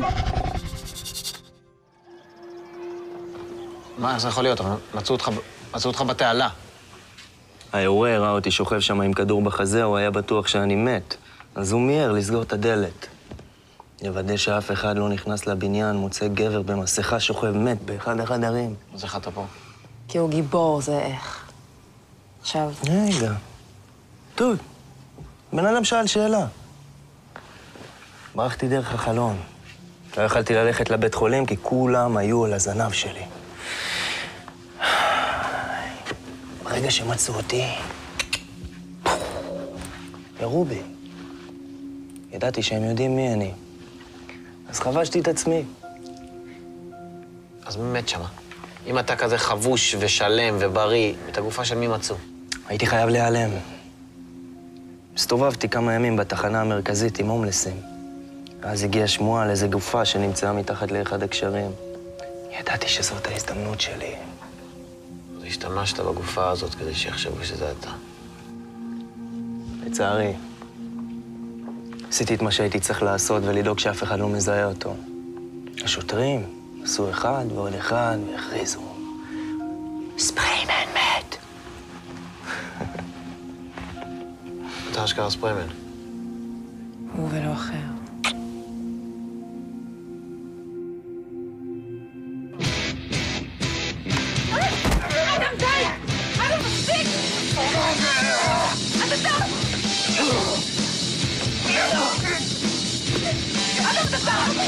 מה זה יכול להיות? מצאו אותך בתעלה. היורה ראה אותי שוכב שם עם כדור בחזה, הוא היה בטוח שאני מת. אז הוא מיהר לסגור את הדלת. לוודא שאף אחד לא נכנס לבניין, מוצא גבר במסכה שוכב מת באחד החדרים. אז איך אתה פה? כי הוא גיבור, זה איך. עכשיו... רגע. טוב, בן אדם שאל שאלה. ברחתי דרך החלון. לא יכלתי ללכת לבית חולים כי כולם היו על הזנב שלי. ברגע שמצאו אותי, ירו בי. ידעתי שהם יודעים מי אני. אז חבשתי את עצמי. אז מי מת שמה? אם אתה כזה חבוש ושלם ובריא, את הגופה של מי מצאו? הייתי חייב להיעלם. הסתובבתי כמה ימים בתחנה המרכזית עם הומלסים. אז הגיעה שמועה על איזה גופה שנמצאה מתחת לאחד הקשרים. ידעתי שזאת ההזדמנות שלי. אז השתמשת בגופה הזאת כדי שיחשבו שזה אתה. לצערי, עשיתי את מה שהייתי צריך לעשות ולדאוג שאף אחד לא מזהה אותו. השוטרים עשו אחד ועוד אחד והכריזו. ספריימן מת. אתה אשכרה ספריימן. הוא ולא אחר. אדם, די! אדם, תפסיק! אתה טוב! אדם, אתה טוב!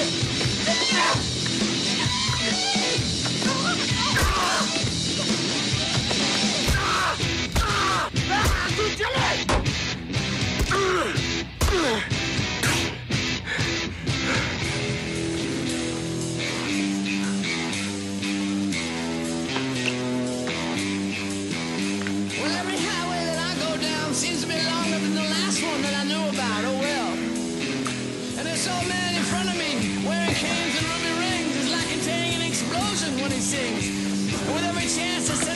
Seems to be longer than the last one that I knew about, oh well. And this old man in front of me, wearing canes and ruby rings, is like a tang an explosion when he sings. And with every chance I say